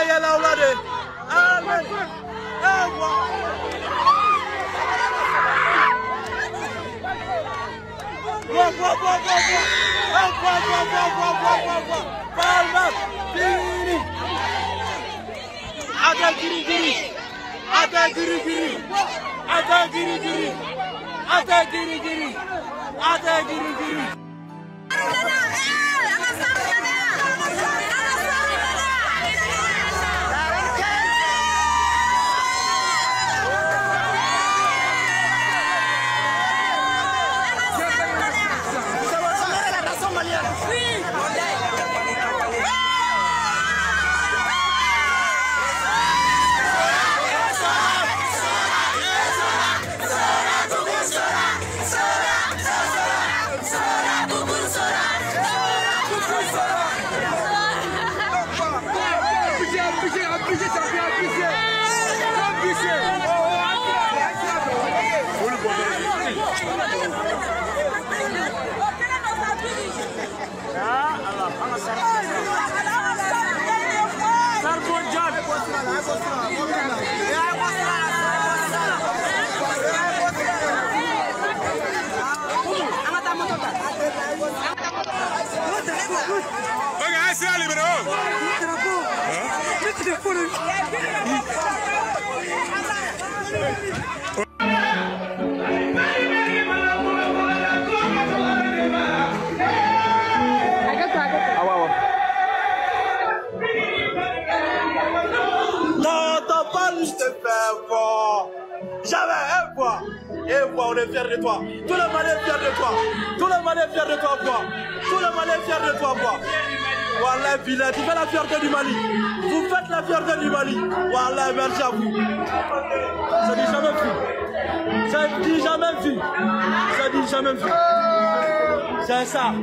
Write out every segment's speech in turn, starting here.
يا الاولاد امين Palmas, Giri, ada Giri, ada Giri, ada Giri, ada Giri, ada Giri. On est fiers de toi. Tout le Mali est fier de toi. Tout le Mali est fier de toi, quoi. Tout le Mali est fier de toi, quoi. Wallah, Bilal, tu fais la fierté du Mali. Vous faites la fierté du Mali. Wallah, merci à vous. Ça dit jamais vu. Ça dit jamais vu. Ça dit jamais vu. C'est ça.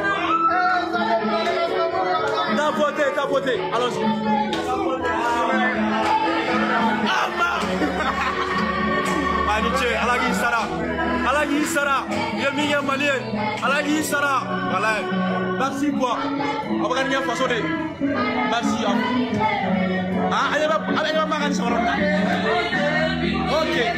Ta beauté. Allons-y. Alagi Sara, Yemiya Malien, Alagi Sara, voilà. Merci quoi. On va gagner façon de. Merci à vous. Ah, allez va magani Sara. OK.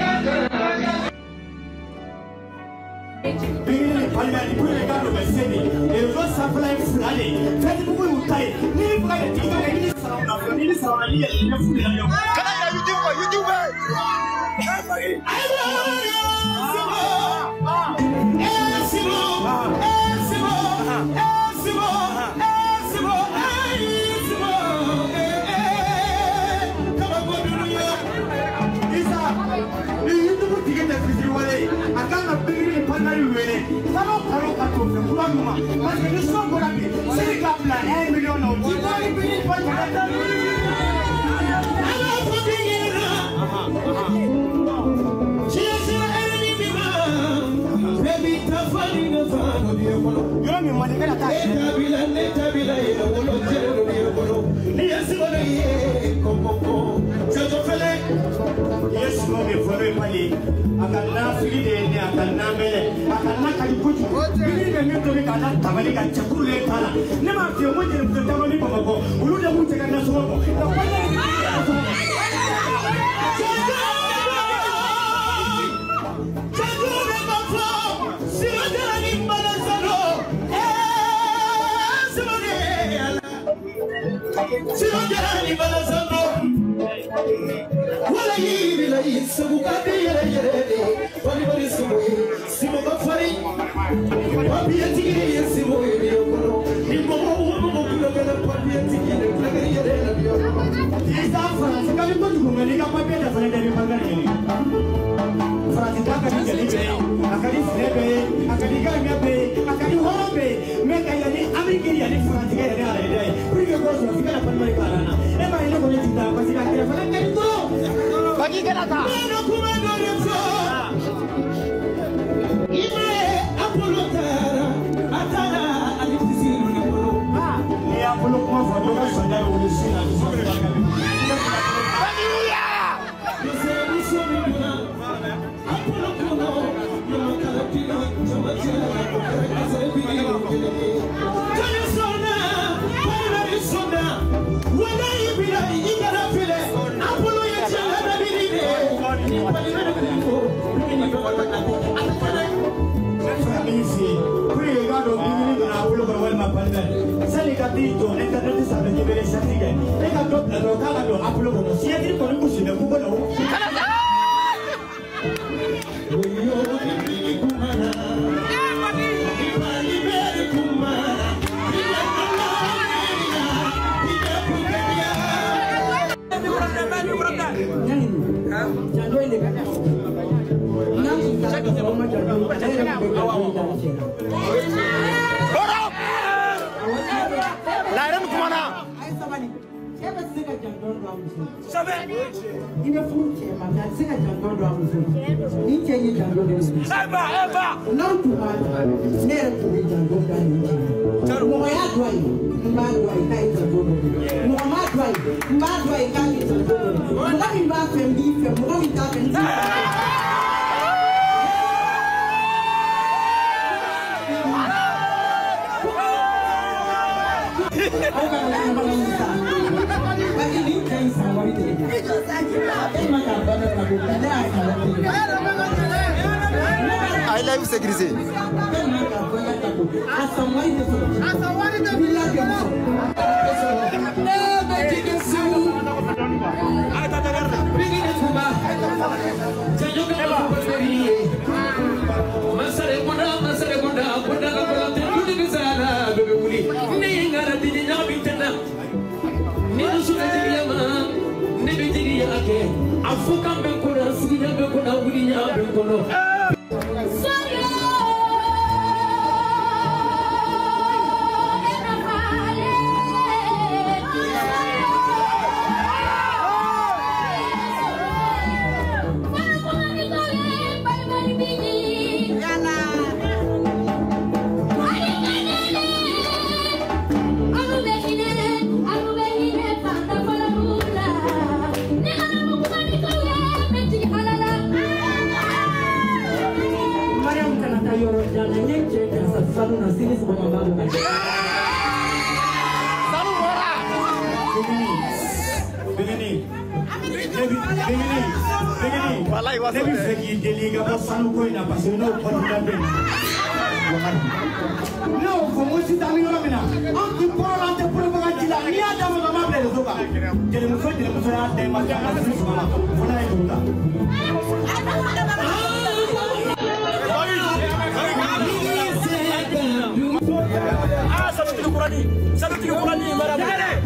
When I I live sécurisé. Salut Kurani, madame.